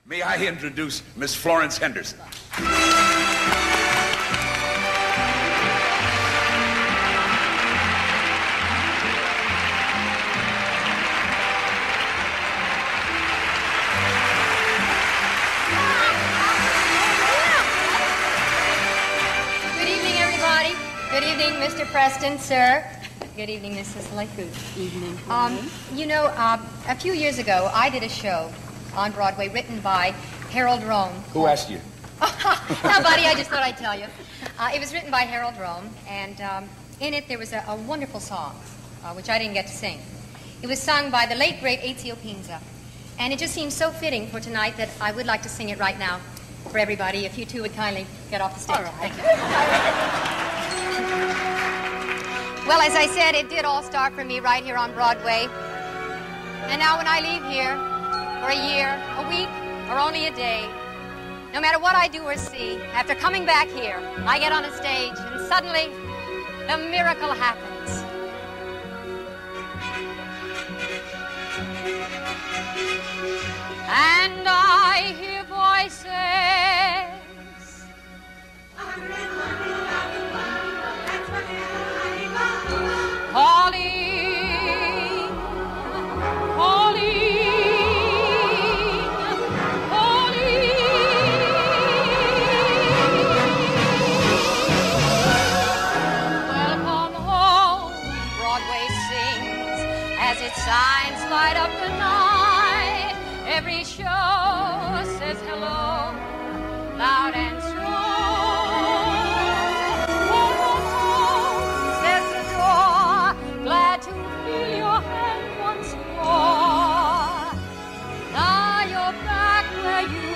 May I introduce Miss Florence Henderson? Good evening, Mr. Preston, sir. Good evening, Miss Cicely. Good evening. You know, a few years ago, I did a show on Broadway written by Harold Rome. Who asked you? Now, buddy, I just thought I'd tell you. It was written by Harold Rome, and in it there was a wonderful song, which I didn't get to sing. It was sung by the late, great Ezio Pinza, and it just seems so fitting for tonight that I would like to sing it right now for everybody, if you two would kindly get off the stage. All right. Thank you. Well, as I said, it did all start for me right here on Broadway. And now when I leave here for a year, a week, or only a day, no matter what I do or see, after coming back here, I get on a stage and suddenly the miracle happens. And I hear voices calling, calling, calling. Welcome home, Broadway sings as its signs light up the night. Every show says hello, loud and strong. Glad to feel your hand once more. Now you're back where you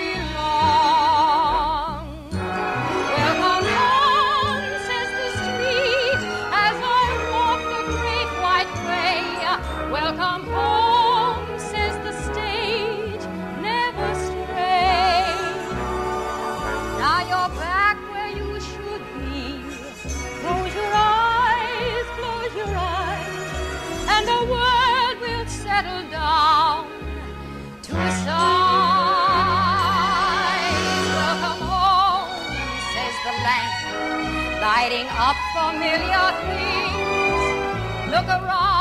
belong. Welcome home, says the street, as I walk the great white way. Welcome home, says the stage, never stray. Now you're back where you should be. Close your eyes, close your eyes, and the world will settle down to sighs. Welcome home, says the lamp, lighting up familiar things. Look around.